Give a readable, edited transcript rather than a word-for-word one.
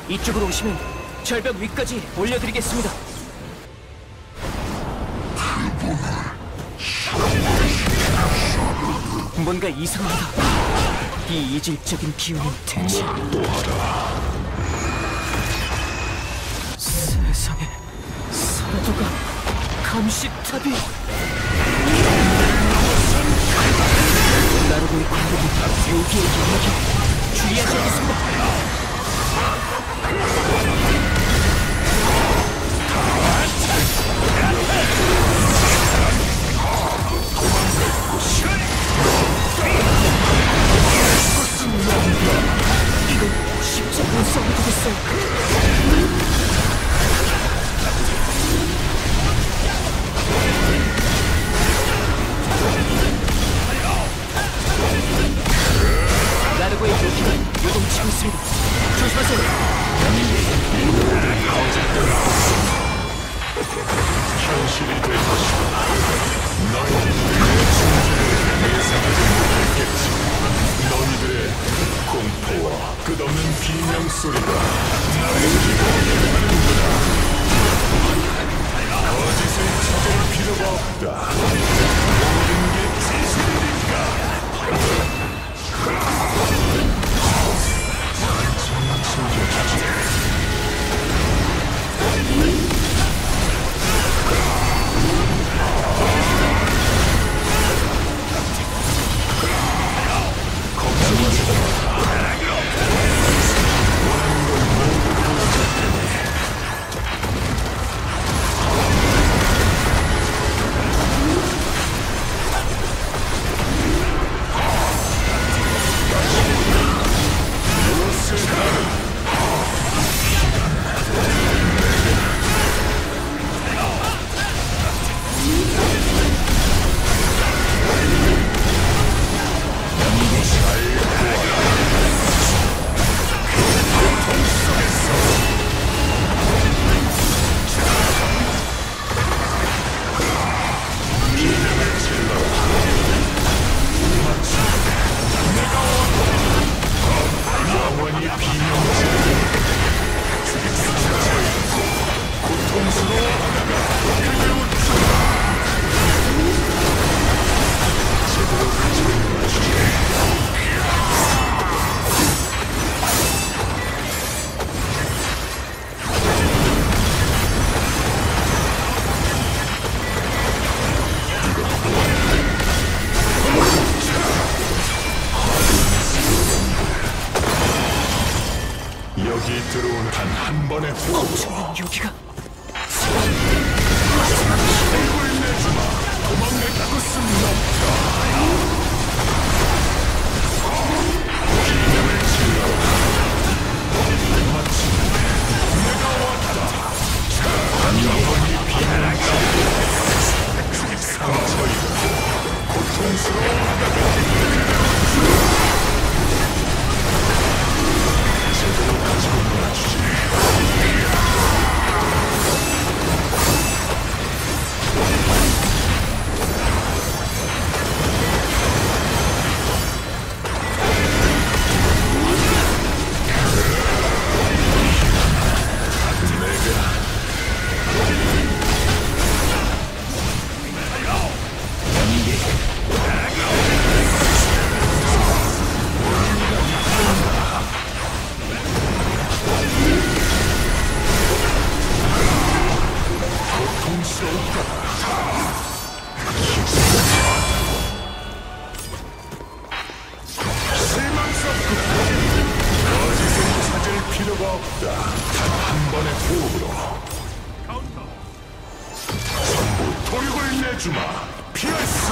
이쪽으로 오시면 절벽 위까지 올려드리겠습니다. 뭔가 이상하다. 이 이질적인 기운은 대체 또하라. 세상에, 사라도가 감시탑이 나르고의 공격이 세계의 영역이 주의하지 않겠습니다. 이건 쉽지 않은 싸움이 되겠어요. 나르고의 무기가 요동치고 있습니다. 조심하세요. 현실이 될 것이다. 너희는 그 존재를 예상하지 못했겠지. 너희들의 공포와 끝없는 비명소리가 나를 기억하는구나. 거짓을 찾을 필요가 없다. 모든 게 진실이니까. 여기 들어오는 단 한 번의 호흡으로 엄청난 요기가 힘을 내주마. 도망갈 곳은 없다. 비명을 질러라. 마침내 내가 왔다. 영원히 비명을 상처이다. 고통스러워하다가 제대로 가지고 놀아주지. 단 한 번의 호흡으로 전부 토력을 내주마. 피할 수